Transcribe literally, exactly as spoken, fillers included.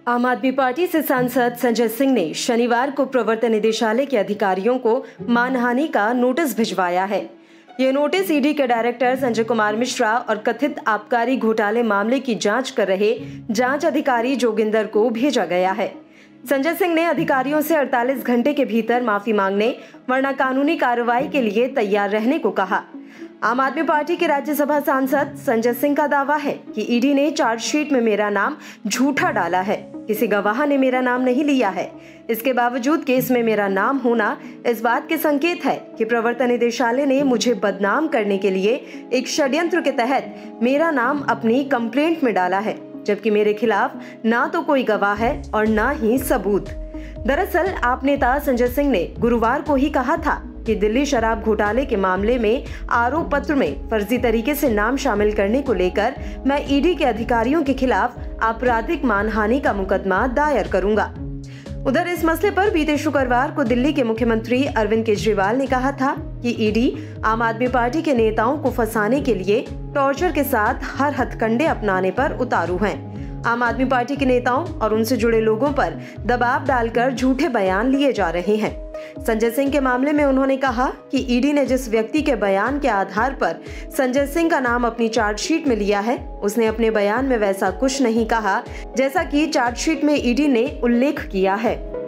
आम आदमी पार्टी से सांसद संजय सिंह ने शनिवार को प्रवर्तन निदेशालय के अधिकारियों को मानहानि का नोटिस भिजवाया है। ये नोटिस ईडी के डायरेक्टर संजय कुमार मिश्रा और कथित आबकारी घोटाले मामले की जांच कर रहे जांच अधिकारी जोगिंदर को भेजा गया है। संजय सिंह ने अधिकारियों से अड़तालीस घंटे के भीतर माफी मांगने वरना कानूनी कार्रवाई के लिए तैयार रहने को कहा। आम आदमी पार्टी के राज्यसभा सांसद संजय सिंह का दावा है कि ईडी ने चार्जशीट में मेरा नाम झूठा डाला है। किसी गवाह ने मेरा नाम नहीं लिया है। इसके बावजूद केस में मेरा नाम होना इस बात के संकेत है कि प्रवर्तन निदेशालय ने मुझे बदनाम करने के लिए एक षड्यंत्र के तहत मेरा नाम अपनी कंप्लेंट में डाला है, जबकि मेरे खिलाफ ना तो कोई गवाह है और ना ही सबूत। दरअसल आप नेता संजय सिंह ने गुरुवार को ही कहा था कि दिल्ली शराब घोटाले के मामले में आरोप पत्र में फर्जी तरीके से नाम शामिल करने को लेकर मैं ईडी के अधिकारियों के खिलाफ आपराधिक मानहानि का मुकदमा दायर करूंगा। उधर इस मसले पर बीते शुक्रवार को दिल्ली के मुख्यमंत्री अरविंद केजरीवाल ने कहा था कि ईडी आम आदमी पार्टी के नेताओं को फंसाने के लिए टॉर्चर के साथ हर हथकंडे अपनाने पर उतारू हैं। आम आदमी पार्टी के नेताओं और उनसे जुड़े लोगों पर दबाव डालकर झूठे बयान लिए जा रहे हैं। संजय सिंह के मामले में उन्होंने कहा कि ईडी ने जिस व्यक्ति के बयान के आधार पर संजय सिंह का नाम अपनी चार्जशीट में लिया है, उसने अपने बयान में वैसा कुछ नहीं कहा जैसा कि चार्जशीट में ईडी ने उल्लेख किया है।